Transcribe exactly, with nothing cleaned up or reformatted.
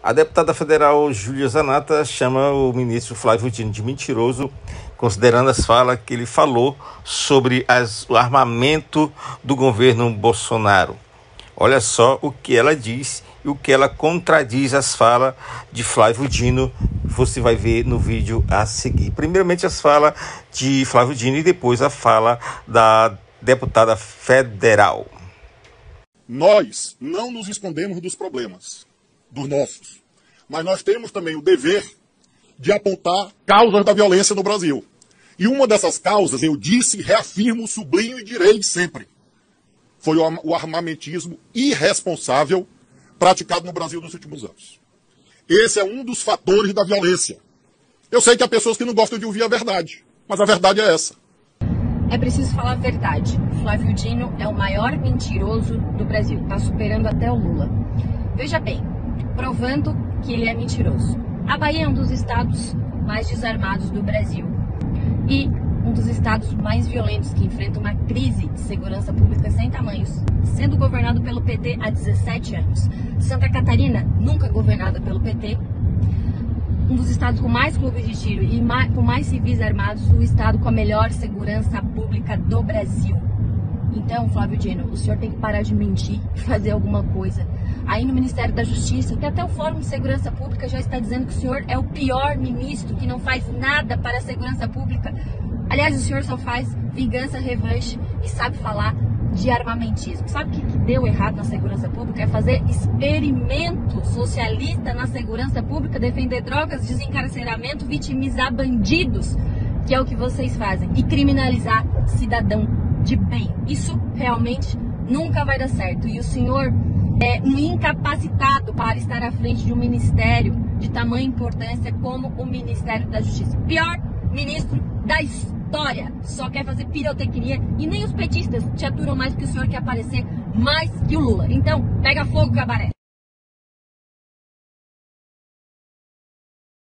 A deputada federal Júlia Zanata chama o ministro Flávio Dino de mentiroso, considerando as falas que ele falou sobre as, o armamento do governo Bolsonaro. Olha só o que ela diz e o que ela contradiz as falas de Flávio Dino. Você vai ver no vídeo a seguir. Primeiramente as falas de Flávio Dino e depois a fala da deputada federal. Nós não nos escondemos dos problemas, dos nossos, mas nós temos também o dever de apontar causas da violência no Brasil. E uma dessas causas, eu disse, reafirmo, sublinho e direi sempre, foi o armamentismo irresponsável praticado no Brasil nos últimos anos. Esse é um dos fatores da violência. Eu sei que há pessoas que não gostam de ouvir a verdade, mas a verdade é essa. É preciso falar a verdade. Flávio Dino é o maior mentiroso do Brasil. Está superando até o Lula. Veja bem, provando que ele é mentiroso. A Bahia é um dos estados mais desarmados do Brasil. E um dos estados mais violentos que enfrenta uma crise de segurança pública sem tamanhos, sendo governado pelo P T há dezessete anos. Santa Catarina, nunca governada pelo P T. Um dos estados com mais clubes de tiro e mais, com mais civis armados, o estado com a melhor segurança pública do Brasil. Então, Flávio Dino, o senhor tem que parar de mentir e fazer alguma coisa. Aí no Ministério da Justiça, que até o Fórum de Segurança Pública já está dizendo que o senhor é o pior ministro, que não faz nada para a segurança pública. Aliás, o senhor só faz vingança, revanche e sabe falar de armamentismo. Sabe o que, que deu errado na segurança pública? É fazer experimento socialista na segurança pública, defender drogas, desencarceramento, vitimizar bandidos, que é o que vocês fazem, e criminalizar cidadão de bem. Isso realmente nunca vai dar certo. E o senhor é um incapacitado para estar à frente de um ministério de tamanha importância como o Ministério da Justiça. Pior ministro da história. Só quer fazer pirotecnia e nem os petistas te aturam mais, porque o senhor quer aparecer mais que o Lula. Então, pega fogo, cabaré.